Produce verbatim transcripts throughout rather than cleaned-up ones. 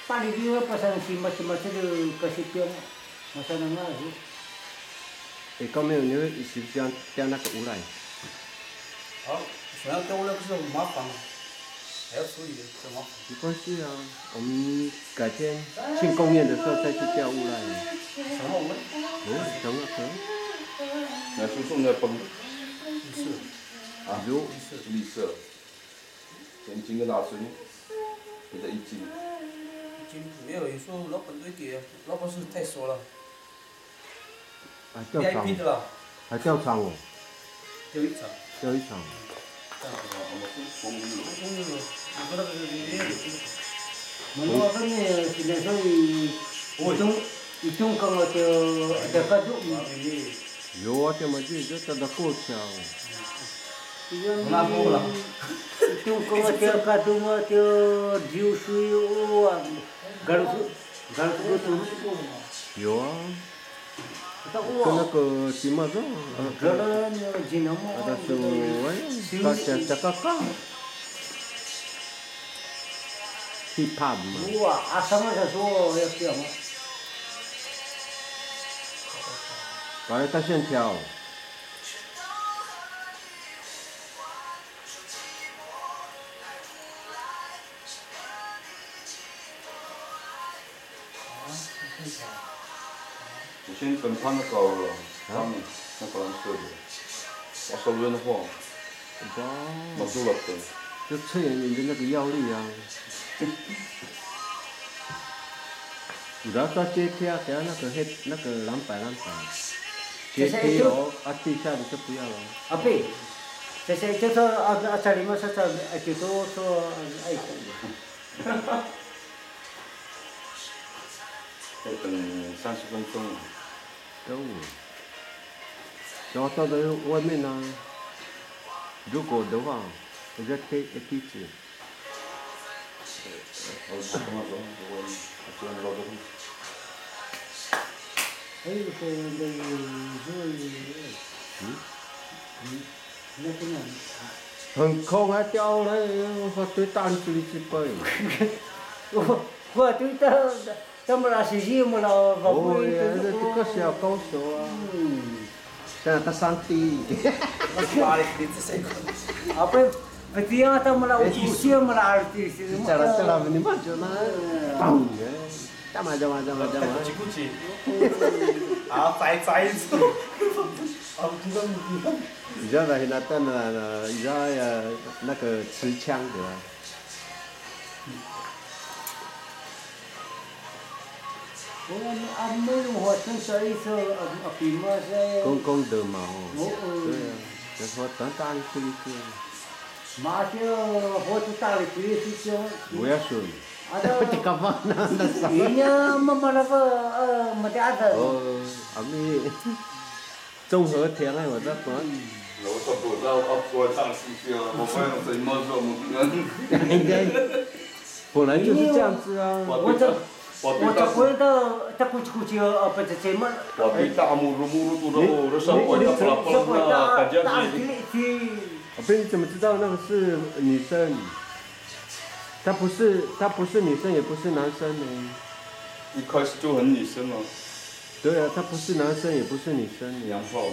paling dia pasang si macam-macam dia kasih tiang masa nengah tu. 诶，到没有你会是不是要调那个污染？ 好，想要调污染不是很麻烦吗？还要处理的，很麻烦。 没关系啊，我们改天庆功宴的时候再去调污染。 什么污染？ 哦，什么可？ 那是送的崩。 绿色。 啊， 有绿色。前斤跟大孙，给他一斤。 一斤没有，有时候老板都会给，老板是太熟了。 啊，调查。 V I P 的啦。 还调查哦。 调一场。 调一场。 这样子啊，我们是公寓。 公寓，你说那个里面有。 Mana kan ni sila so itong itong kang ato dekadu. 有啊，这么就就这个过桥。 拿过了。 Itong kang ato dekadu ato diusui o garu garu tu. 有啊。跟那个什么的， garan jinamo. ada tu, eh, kaca kakak. Hip hop 嘛。 哇，啊什么时候要这样？ 搞一个线条。 我先跟他那个上面那个蓝色的，我手边的话，我做了的。 就测验你的那个腰力啊。然后到阶梯啊，给他那个黑那个蓝白蓝白。阶梯哦，啊地下的就不要了。 啊对，这些就是啊啊这里面是这啊就说说哎。 哈哈。再等三十分钟。 都。然后到了外面呢，如果的话，我再贴一地址。 我我跟他说，我我喜欢老的。 还有个那个是嗯嗯那个呢？ 很空还掉了，我对大力水去背。 我我对他。他们那些人们那不会。哦呀，这这个小高手啊。嗯。现在他上帝。 哪里你这谁看？ apa betul yang tahu malah usia malah artis. Cara cara ini macam mana? Bang, sama sama sama sama. Kuci kuci. 啊，摘摘子。啊，不知道不知道。 你知道那那那那，你知道呀？那个持枪的。 我俺们我从小一时候啊，比嘛是。 公公的嘛哦。对啊，就说等大力水去。 马上我就大力水去就。 不要说。Ada di kapan anda sama? Iya, mama apa eh mati ada. Oh, kami 综合田哎，我在管。 我说不知道，我我上戏去了，我发现什么时候我们。 应该，本来就是这样子啊。 我这我这回到他估计估计呃不是怎么。 我对大目如目如如的生活，他不拉不拉，感觉是。 我不，你怎么知道那个是女生？她不是，她不是女生，也不是男生呢。 一开始就很女生了。 对啊，她不是男生，也不是女生。 洋炮。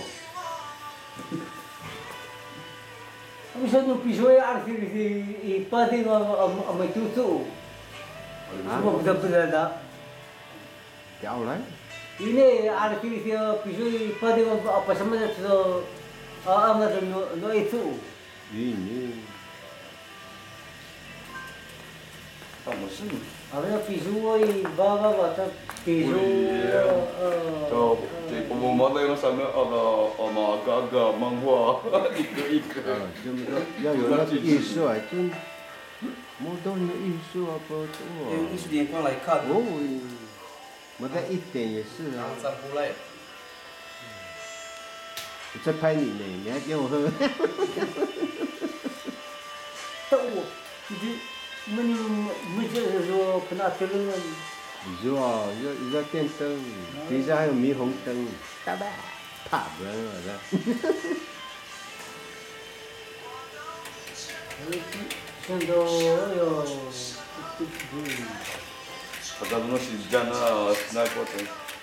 我说你必须要二十岁，八点我我我们就走。我不知不知道。 调来。 ini二十岁必须八点我apa什么的时候，啊，我是弄弄一组。 你你。 但我是。 啊，那必须我爸爸爸他必须呃。 就这我们那个上面那个那么个个漫画，一个一个。 啊，就是说要有那个艺术啊，真，没多少艺术啊，不多。 用艺术眼光来看。 哦，我在一点也是啊。 再不来。 我在拍你呢，你还给我喝。 但我，你。没没就是说跟他对了。 你说啊，要一个电灯，底下还有霓虹灯，大白，怕人了的。 现在哎呦， Pagka doon si Jan na sniper.